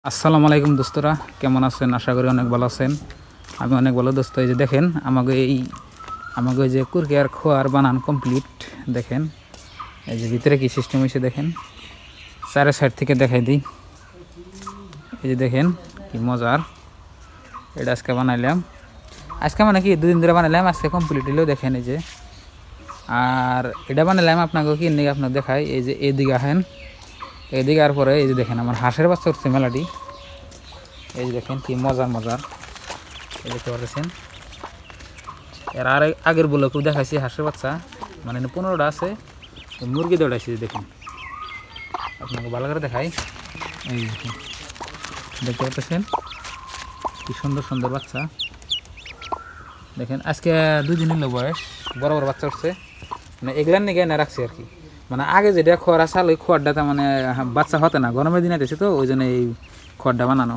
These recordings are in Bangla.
আসসালামু আলাইকুম দোস্তরা, কেমন আছেন? আশা করি অনেক ভালো আছেন। আমি অনেক ভালো দোস্ত। এই যে দেখেন আমাকে যে কুরকিয়ার খোয়ার বানান কমপ্লিট। দেখেন এই যে ভিতরে কি সিস্টেম হয়েছে দেখেন, চারের সাইড থেকে দেখাই দিই। এই যে দেখেন কি মজার, এটা আজকে বানাইলাম। আজকে মানে কি দুদিন ধরে বানাইলাম, আজকে কমপ্লিট হলেও দেখেন এই যে। আর এটা বানাইলাম আপনাকে কি নিয়ে আপনাকে দেখাই। এই যে এদিকে আসেন, এদিকে আর পরে এই যে দেখেন আমার হাঁসের বাচ্চা উঠছে মেলাটি। এই যে দেখেন কি মজার এই দেখতে পাচ্ছেন। এর আর আগের ব্লকেও দেখাইছি হাঁসের বাচ্চা, মানে 15টা আছে। মুরগি দৌড়াইছি দেখেন, আপনাকে ভালো করে দেখাই। এই দেখেন, দেখতে পাচ্ছেন কি সুন্দর সুন্দর বাচ্চা। দেখেন আজকে 2 দিন হলো বয়স, বড় বড় বাচ্চা উঠছে। মানে এগুলার নিয়ে না রাখছি আর কি। মানে আগে যেটা খোয়ার আসাল ওই খোয়ারটা মানে বাচ্চা হতে না, গরমের দিনে দিয়েছে তো ওই জন্য এই খোয়ারটা বানানো।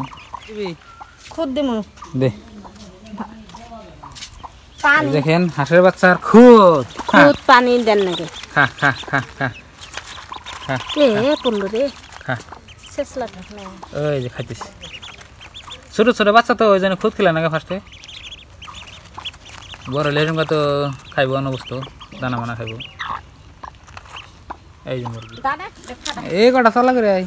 দেখেন হাঁসের বাচ্চার খুদ পানি দেন নাকি? খা খা খা খা খা খা। ওই যে খাইতেছি, ছোট ছোট বাচ্চা তো ওই জন্য খুদ খেলে নাকি ফার্স্টে। বড় লেসুঙ্গা তো খাইব অন্য বস্তু, দানা মানা খাইব। এই যে মুরগি এই কটা চলা করে আই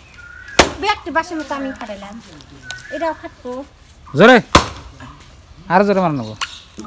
জোরে, আর জোরে মার নেবো।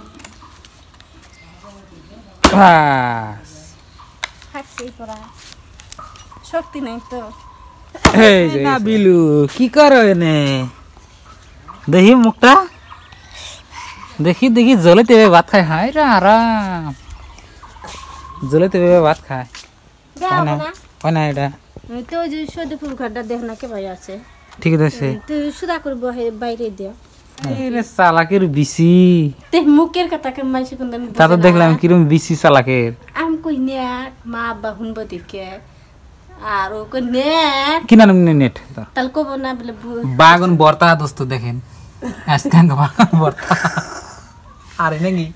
শক্তি নাই তো। বিলু কি করো এনে? দেখি মুখটা দেখি দেখি, জলে তেবে ভাত খায়। হাই রা আরাম, জলে তেবে ভাত খায়। হয় না এটা তো যে সদে ফুল খাড্ডা দেখ না কে ভাই আছে, ঠিক আছে। তুই সুদা করে বাইরে দিও। চালাকের বিসি তে মুখের কথা কে মাইছে কোন দিন তা তো দেখলাম কিরম বিসি চালাকের। আম কই নে মা আব্বা হুনব দিকে আর ও কই নে কিনা নেট তাল কব না বলে বাগুন বর্তা দোস্ত। দেখেন আজকে বাগুন বর্তা। আরে নাকি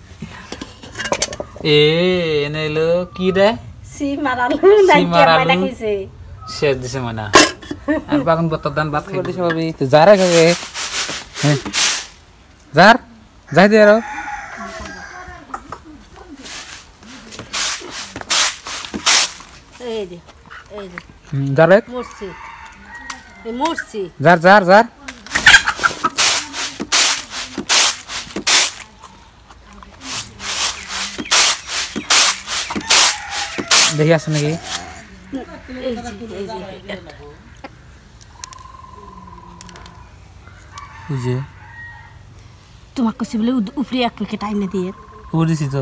এনে এলো কি রে? সি মারালু নাই কে পাইলা কইছে শেষ দিছে মানে। আর বাগুন বর্তার দান ভাত খাই দিছে ভাবি। তো যারা খাবে হ্যাঁ যার যাই দে আরো। এই দে যার মরছি যার যার যার দেখি আছে নাকি। তোমার কাছে বলে উপরে এক প্যাকেট আইনে দিয়ে উপর দিছি তো।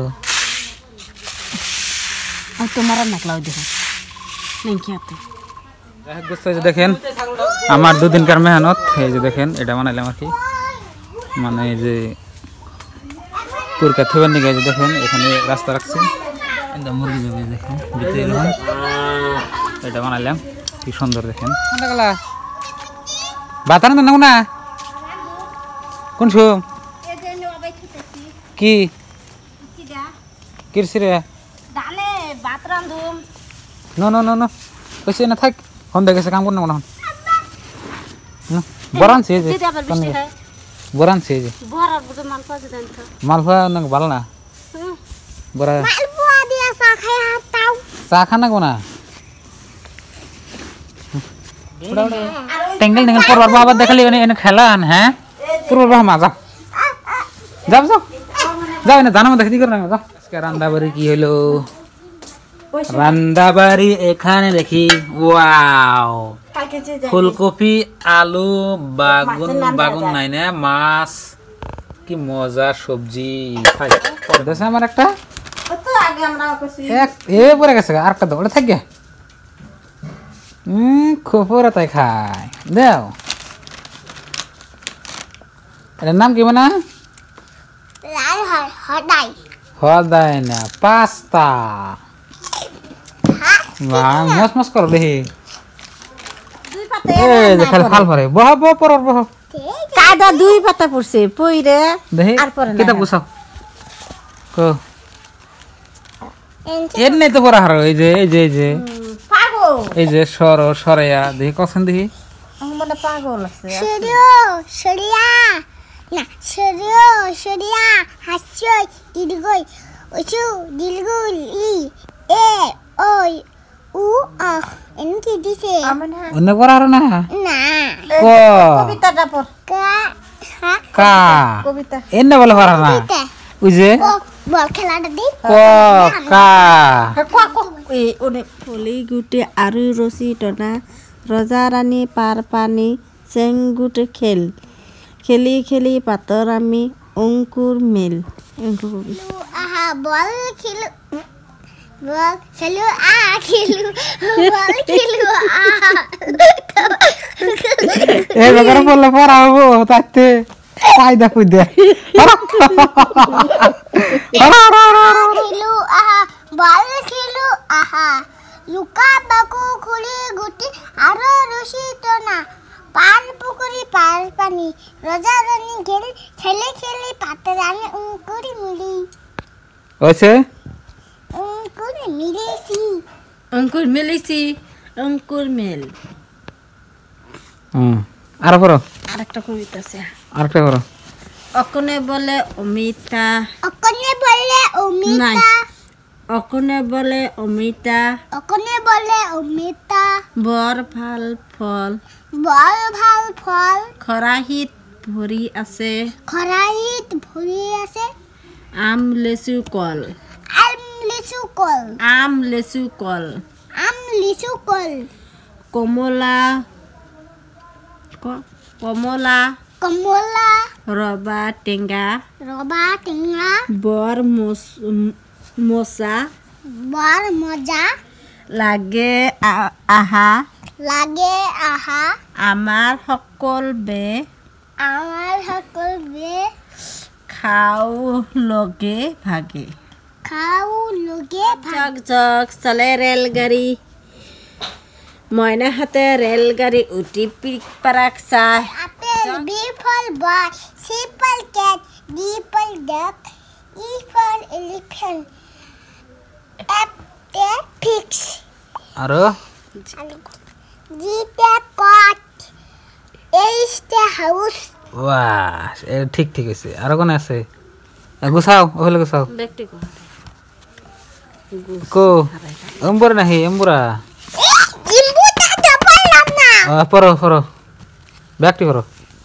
আর তোমার আর নাকলাও দেখো নাকি আপনি দেখেন আমার 2 দিনকার মেহনত। এই যে দেখেন এটা বানাইলাম আর কি, মানে এই যে কুরকা থেবার নিয়ে যে দেখেন এখানে রাস্তা রাখছি, মুরগি যাবে দেখেন ভিতরে এলাম। এটা বানাইলাম কি সুন্দর দেখেন। বাতানো তো না কোন শো কি কিরছি রে ন কইছে না থাক হন দেখেছে কাম করনা কোন বরান সে যে বরান সে যে মালপা না ভালো না বড়া মালপা দিয়া চা খাই হাতাও চা খানা কোনা টেঙ্গল টেঙ্গল পরবার বাবা দেখালি এনে খেলান। হ্যাঁ পরবার বাবা মাজা যাও যাও যাও না জানা দেখি করে না যাও। আজকে রান্দাবাড়ি কি হলো? রান্দাবাড়ি এখানে দেখি ওয়াও, ফুলকপি আলু বাগুন নাই না মাছ, কি মজার সবজি। আমার একটা পরে গেছে আর একটা দৌড়ে থাকে খোপরা তাই খায় দেও। এটার নাম কি মানে? হদাই না পাস্তা। মস মস করো দেখি খাল পরে বহ বহ পর বহ কাদা 2 পাতা পড়ছে পইরে দেখি আর পরে কিতা বুঝাও কো এর নেই তো পড়া হারো। এই যে এই যে এই যে সর সরাইয়া দেখি কখন দেখি মানে পাগল আছে সরিয়া না সরিয়া হাস্যই দীর্ঘই উচু দীর্ঘই ই এ ওই উ আ এনকি দিছে অন্য পড়ার না না ক কবিতাটা পড় কা কা কবিতা এন্ন বলে পড়ার না ওই যে বল খেলাটা দি ক কা ফলি গুটি আৰু ৰচি টনা ৰজা ৰাণী পাৰ পানী চেংগুট খেল খেলি খেলি পাতৰ আমি অংকুৰ মেল আহা বল খেলু খেলু বল খেলু আহা এ বগর বললে পড়াবো তাতে কায়দা কইদে খেলু আহা বল খেলু আহা লুকা বাকু খুলি গুটি আৰু রশি টনা পান পুকুরি পার পানি রজা রানী খেলে খেলে পাতার আমি অঙ্কুরি মিলি হইছে অঙ্কুরি মিলেছি অংকুৰ মেলিছি অংকুৰ মেল আর পড়ো আরেকটা কবিতা আছে আরেকটা পড়ো অকনে বলে অমিতা অকনে বলে অমিতা অকনে বলে অমিতা অকনে বলে অমিতা বৰ ভাল ফল বল ভাল ফল খৰাহিত ভৰি আছে খৰাহিত ভৰি আছে আম লেচু কল আম লিচু কল আম লেচু কল আম লিচু কল কমলা কমলা কমলা ৰবা টেঙা ৰবা টেঙা বৰ মচা বৰ মজা লাগে আহা লাগে আহা আমাৰ সকলোৱে খাও লগে ভাগে খাও লগে জগ জগ চলে ৰেলগাড়ী মইনা হাতে ৰেলগাড়ী উঠি পিক পাৰাক চাই apple B for boy C for cat D for duck E for elephant F তে ফিক্স আর জি তে কট এইচ তে হাউস বাহ ঠিক ঠিক আছে আর কোন আছে গুছাও ওহলে গুছাও কো এম্বুরা নাহি এম্বুরা ইম্বুটা তো পারলাম না পড়ো পড়ো ব্যাকটি পড়ো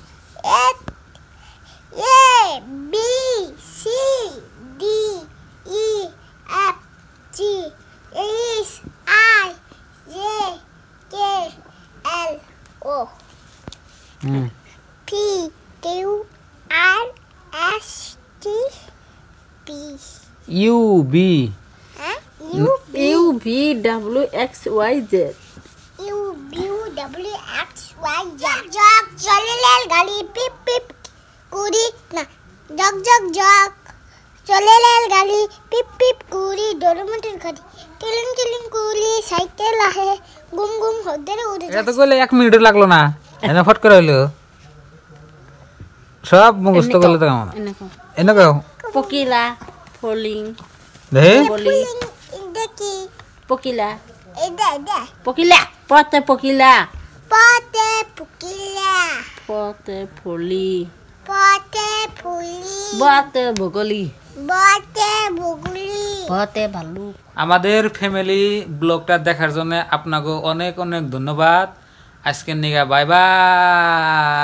A B C D E F G H I J K L O P Q R S T P U B U V W X Y Z U V W X Y জগ জগ চলে রেল গাড়ি পিপ পিপ কুড়ি না জগ জগ জগ চলে রেল গাড়ি পিপ পিপ কুড়ি ডোরমোটের গাড়ি কিলিং কিলিং কুড়ি সাইকেল আহে গুম গুম হদরে উড়ে এটা তো কইলে 1 মিনিট লাগলো না এনে ফট করে হইলো সব মুখস্থ করলে তো কেমন এনে কও পকিলা ফলিং দে দেখি পকিলা এটা এটা পকিলা পতে পকিলা পতে পুকিলা পতে ফলি পতে ফুলি বতে বগলি পতে বুগলি পতে ভালু আমাদের ফ্যামিলি ব্লগটা দেখার জন্য আপনাকে অনেক অনেক ধন্যবাদ আজকের নিগা বাই বাই